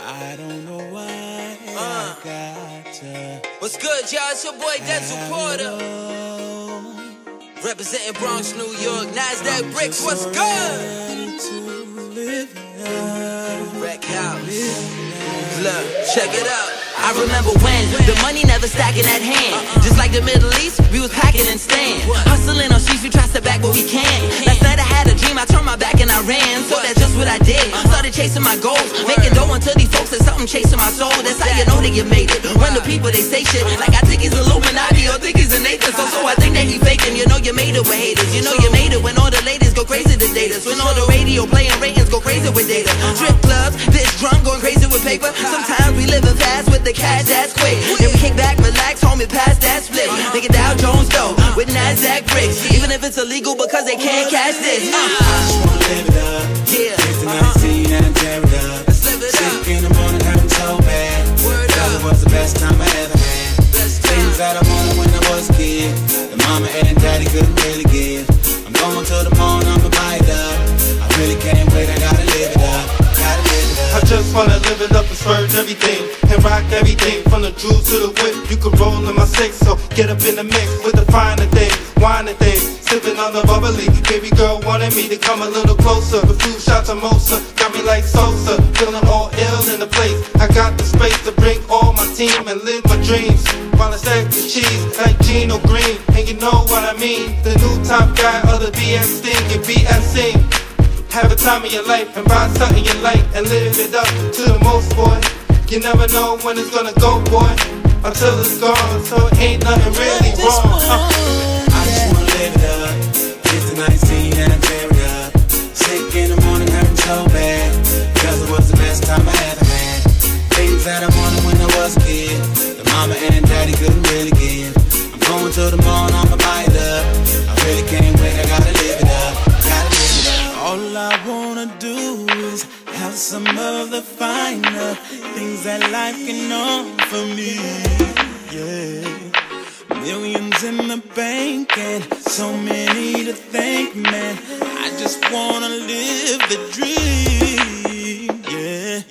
I don't know why I got to. What's good, y'all? It's your boy Denzel Porter, representing Bronx, New York. Nasdaq Bricks, what's good? Wreck House. Look, check it out. I remember when the money never stacking at hand. Just like the Middle East, we was packing and stand. Hustling on streets, we try to step back but we can't. Last night I had a dream, I turned my back and I ran. So that's just what I did. Started chasing my goals, making dough until these folks said something chasing my soul. That's how you know that you made it. When the people they say shit like I think he's Illuminati or think he's a Nathan. So I think that he faking. You know you made it with haters. You know you made it when all the ladies go crazy to date us. When all the radio playing ratings go crazy with data. Strip clubs, this drum going crazy with paper. Sometimes we living fast with the cash that's quick. Then we kick back, relax, homie, pass that split. Nigga Dow Jones though, with Nasdaq Bricks. Even if it's illegal because they can't catch this. I just wanna live it up. Yeah. It's the 19 and tear it up. Let's live it up. Sick in the morning, hurting so bad. Word Cause up. it was the best time I ever had. Things that I wanted when I was a kid, the mama and daddy couldn't really give. I'm going to the mall, I'ma buy it up. I really can't wait, I gotta live it up. Gotta live it up. I just wanna live it up and splurge everything and rock everything from the jewels to the whip. You can roll in my six, so get up in the mix with the finer things, whining things, sipping on the bubbly. Baby girl wanted me to come a little closer. The few shots of Mosa got me like Sosa, feeling all ill in the place. I got the space to bring all my team and live my dreams while I stack the cheese like Gino Green. And you know what I mean? The new top guy of the BS thing and BSing. Have a time of your life and buy something you like and live it up to the most, boy. You never know when it's gonna go, boy, until it's gone. So it ain't nothing really wrong. I just wanna live it up. It's the 19 and tear it up. Sick in the morning, hurting so bad. Cause it was the best time I ever had. Things that I wanted when I was a kid, the mama and daddy couldn't really give. I'm going to the mall, I'ma buy it up. I really can't wait, I gotta live it up. Gotta live it up. All I wanna do is have some of the finer things that life can offer me. Yeah, millions in the bank and so many to thank, man. I just wanna live the dream. Yeah.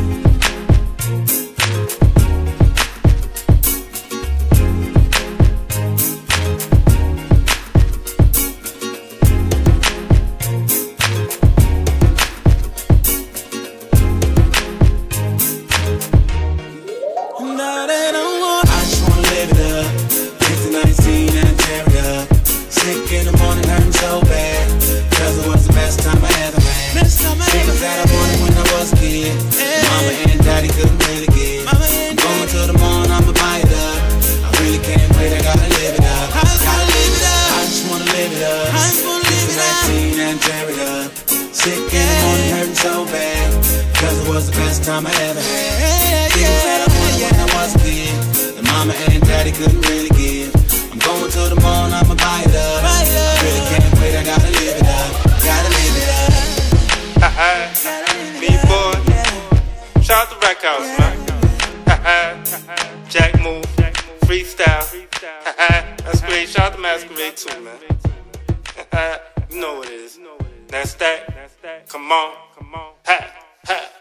Sick in the morning, hurting so bad. Cause it was the best time I ever had. Things that I wanted when I was a kid, mama and daddy couldn't really give. I'm going to the mall, I'ma buy it up. I really can't wait, I gotta live it up. Gotta live it up. I just wanna live it up. It's the 19 and tear it up. Sick in the morning, hurting so bad. Cause it was the best time I ever had. Things that I wanted when I was a kid, the mama and daddy couldn't really give. I'm going to the mall, I'ma buy it up. I really can't wait, I gotta live it up. Gotta live it up. B-boy, shout out to Wreck House, man. Jack Move, freestyle. That's great. Shout out to Masquerade too, man. You know what it is. Nasdaq, come on, ha, ha.